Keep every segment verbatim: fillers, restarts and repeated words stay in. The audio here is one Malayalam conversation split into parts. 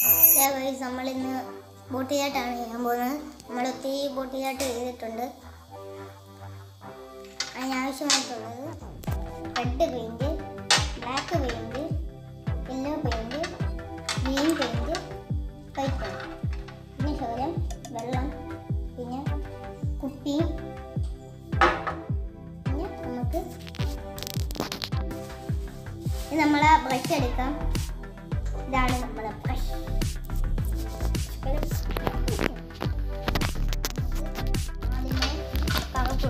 നമ്മളിന്ന് ബോട്ടിയാട്ടാണ് ചെയ്യാൻ പോകുന്നത്. നമ്മൾ ഒത്തിരി ബോട്ടിയാട്ട് ചെയ്തിട്ടുണ്ട്. അതിനാവശ്യമായിട്ടുള്ളത് red paint, black paint, yellow paint, green paint, white paint, പിന്നെ ശകലം വെള്ളം, പിന്നെ കുപ്പിയും, പിന്നെ നമുക്ക് ഇത് നമ്മളെ ബ്രഷ് എടുക്കാം. ഇതാണ് നമ്മളെ ബ്രഷ്. ആദ്യമേ കറുപ്പ്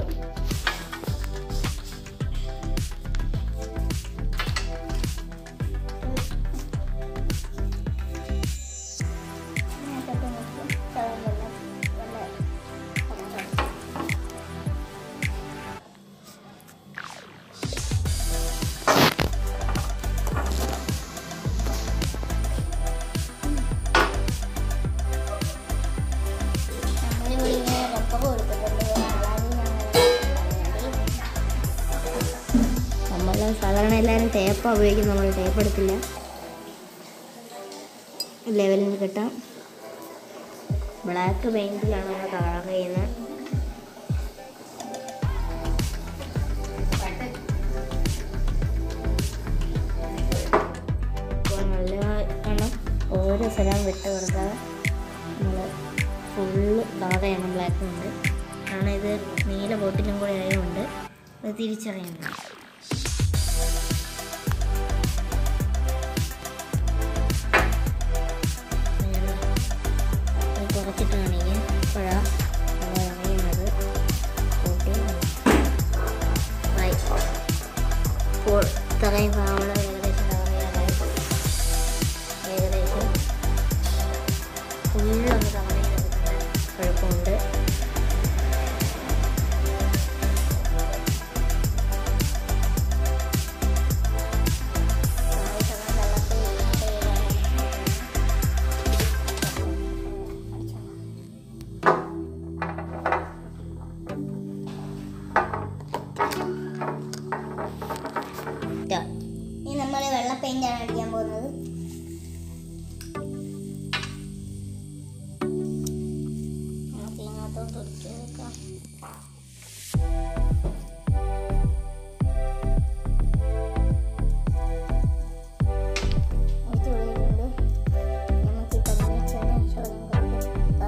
നമ്മൾ സാധാരണ എല്ലാവരും ടേപ്പ് ഉപയോഗിക്കും. നമ്മൾ ടേപ്പ് എടുക്കില്ല. ലെവലിന് കിട്ടാം. ബ്ലാക്ക് പെയിൻറ്റിലാണ് നമ്മൾ കളർ ചെയ്യുന്നത്. അപ്പോൾ നല്ലവണ്ണം ഓരോ സ്ഥലം വിട്ട് കൊടുക്കാതെ നമ്മൾ ഫുള്ള് കളർ ചെയ്യണം. ബ്ലാക്ക് കൊണ്ട് കാരണം ഇത് നീല ബോട്ടിലും കൂടെ ആയതുകൊണ്ട് അത് തിരിച്ചറിയുന്നത്. കുറച്ചിട്ട് കാണിക്കുക. ഇപ്പോഴാണ് അറിയുന്നത് കൂട്ടി ഇപ്പോൾ ഇത്രയും ഭാവന ഏകദേശം കവറയാറായി. ഏകദേശം ഫുള്ളൊന്ന് കവർ ചെയ്തെടുക്കുന്ന കുഴപ്പമുണ്ട്. ഇനി നമ്മൾ വെള്ള പെയിന്റാണ് അടിക്കാൻ പോകുന്നത്. നമുക്ക് ഇങ്ങോട്ടോട്ട് ഒഴിച്ചു വെക്കാം. ഒഴിച്ചു കൊടുത്തിട്ടുണ്ട്. നമുക്ക് ഇപ്പം ചോദ്യം കൊടുക്കാം.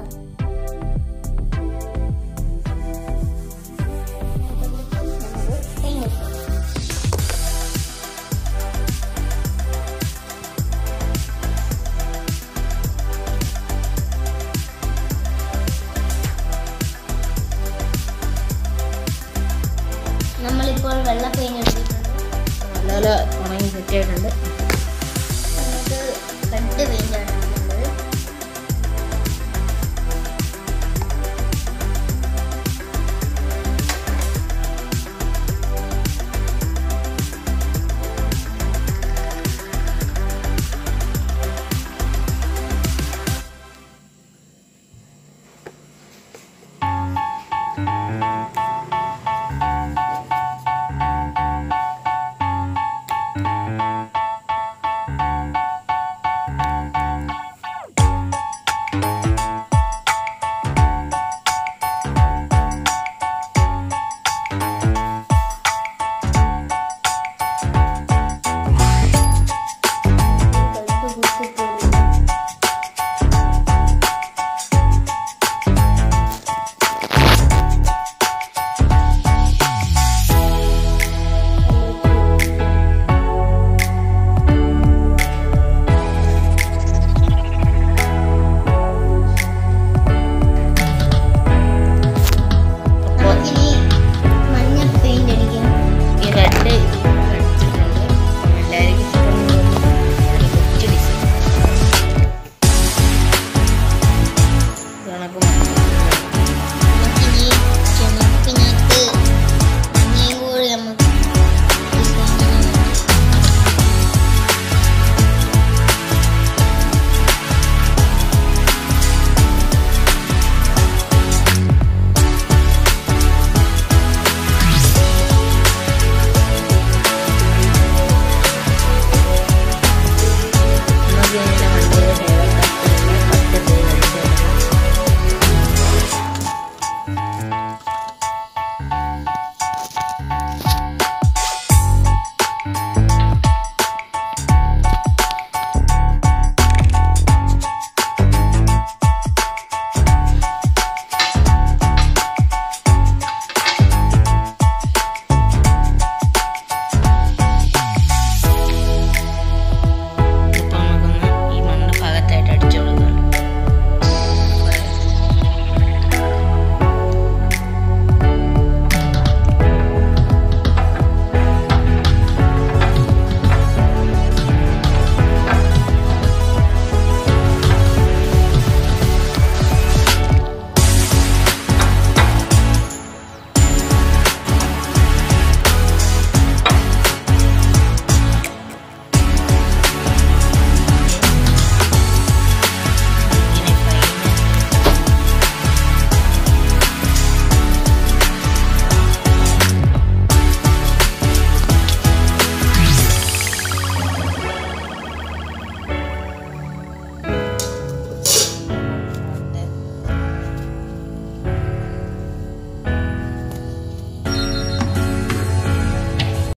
നമ്മളിപ്പോൾ വെള്ള പെയിന്റ് എടുത്തിട്ടുണ്ട്. നല്ല ഉണങ്ങി സെറ്റ് ആയിട്ടുണ്ട്.